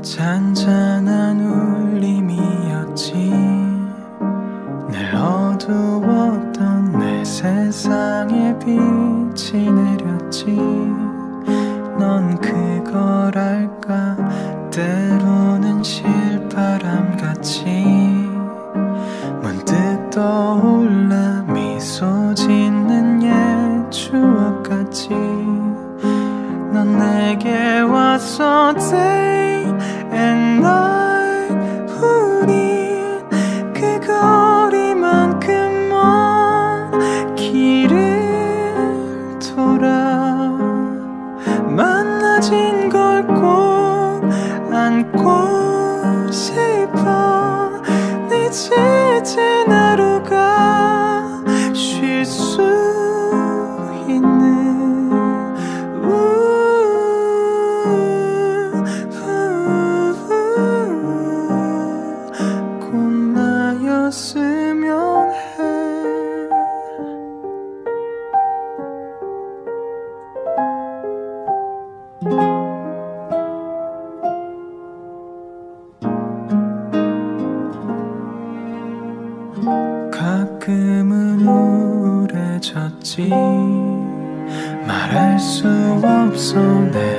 잔잔한 울림이었지. 늘 어두웠던 내 세상에 빛이 내렸지. 넌 그걸 알까? 때로는 실바람같이 문득 떠올라 미소 짓는 옛 추억같이 넌 내게 왔어 day and night. 우린 그 거리만큼 먼 길을 돌아 만나진 걸 꼭 안고 싶어. 늦어진 하루가 쉴 수 있는 곧 나였으면 해. 가끔은 우울해졌지. 말할 수 없어 내